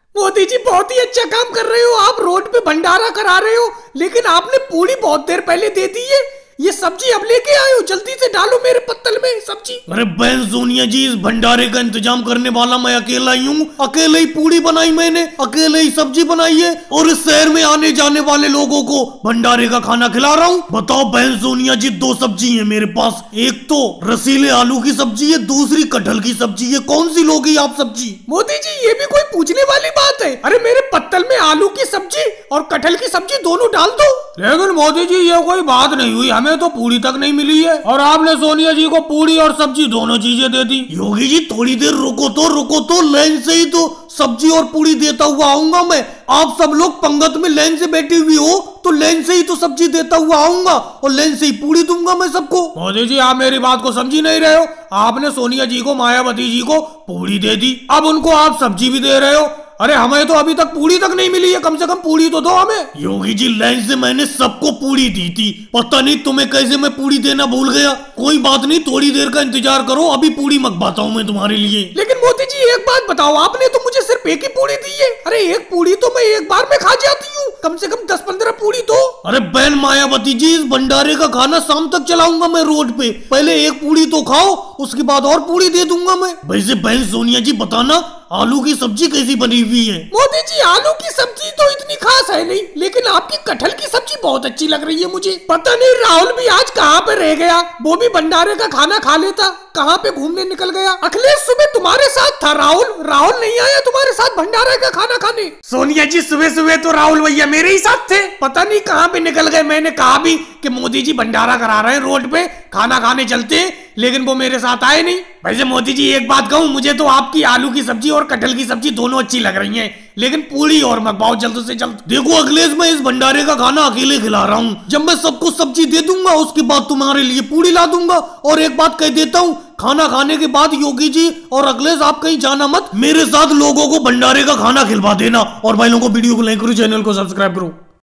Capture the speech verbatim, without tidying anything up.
मोदी जी बहुत ही अच्छा काम कर रहे हो। आप रोड पे भंडारा करा रहे हो, लेकिन आपने पूरी बहुत देर पहले दे दी है। ये सब्जी अब लेके आए हो, जल्दी से डालो मेरे पत्तल में सब्जी। अरे बहन सोनिया जी, इस भंडारे का इंतजाम करने वाला मैं अकेला ही हूँ। अकेले ही पूड़ी बनाई मैंने, अकेले ही सब्जी बनाई है और इस शहर में आने जाने वाले लोगों को भंडारे का खाना खिला रहा हूँ। बताओ बहन सोनिया जी, दो सब्जी है मेरे पास। एक तो रसीले आलू की सब्जी है, दूसरी कटहल की सब्जी है। कौन सी लोगी आप सब्जी? मोदी जी ये भी कोई पूछने वाली बात है? अरे मेरे पत्तल में आलू की सब्जी और कटहल की सब्जी दोनों डाल दो। लेकिन मोदी जी ये कोई बात नहीं हुई, हमें तो पूरी तक नहीं मिली है और आपने सोनिया जी को पूरी और सब्जी दोनों चीजें दे दी। योगी जी थोड़ी देर रुको तो रुको तो, लाइन से ही तो सब्जी और पूरी देता हुआ आऊंगा मैं। आप सब लोग पंगत में लाइन से बैठी हुई हो तो लाइन से ही तो सब्जी देता हुआ आऊंगा और लाइन से ही पूरी दूंगा मैं सबको। मोदी जी आप मेरी बात को समझी नहीं रहे हो। आपने सोनिया जी को, मायावती जी को पूरी दे दी, अब उनको आप सब्जी भी दे रहे हो। अरे हमें तो अभी तक पूरी तक नहीं मिली है, कम से कम पूरी तो दो हमें। योगी जी लाइन से मैंने सबको पूरी दी थी, पता नहीं तुम्हें कैसे मैं पूरी देना भूल गया। कोई बात नहीं, थोड़ी देर का इंतजार करो, अभी पूरी मंगवाता हूँ मैं तुम्हारे लिए। लेकिन मोदी जी एक बात बताओ, आपने तो मुझे सिर्फ एक ही पूरी दी है। अरे एक पूरी तो मैं एक बार में खा जाती हूँ, कम से कम दस पंद्रह पूरी दो। अरे बहन मायावती जी, इस भंडारे का खाना शाम तक चलाऊंगा मैं रोड पे। पहले एक पूरी तो खाओ, उसके बाद और पूरी दे दूंगा मैं। वैसे बहन सोनिया जी बताना, आलू की सब्जी कैसी बनी हुई है? मोदी जी आलू की सब्जी तो इतनी खास है नहीं, लेकिन आपकी कटहल की सब्जी बहुत अच्छी लग रही है मुझे। पता नहीं राहुल भी आज कहाँ पे रह गया, वो भी भंडारे का खाना खा लेता, कहाँ पे घूमने निकल गया। अखिलेश सुबह तुम्हारे साथ था राहुल, राहुल नहीं आया तुम्हारे साथ भंडारे का खाना खाने। सोनिया जी सुबह सुबह तो राहुल भैया मेरे ही साथ थे, पता नहीं कहाँ पे निकल गए। मैंने कहा भी कि मोदी जी भंडारा करा रहे हैं रोड पे, खाना खाने चलते हैं, लेकिन वो मेरे साथ आए नहीं। वैसे मोदी जी एक बात कहूँ, मुझे तो आपकी आलू की सब्जी और कटहल की सब्जी दोनों अच्छी लग रही हैं, लेकिन पूरी और मंगवाओ जल्द से जल्द। देखो अखिलेश, मैं इस भंडारे का खाना अकेले खिला रहा हूँ। जब मैं सबको सब्जी दे दूंगा उसके बाद तुम्हारे लिए पूरी ला दूंगा। और एक बात कह देता हूँ, खाना खाने के बाद योगी जी और अखिलेश आप कहीं जाना मत, मेरे साथ लोगों को भंडारे का खाना खिलवा देना। और भाई लोगों को वीडियो को लाइक करो, चैनल को सब्सक्राइब करो।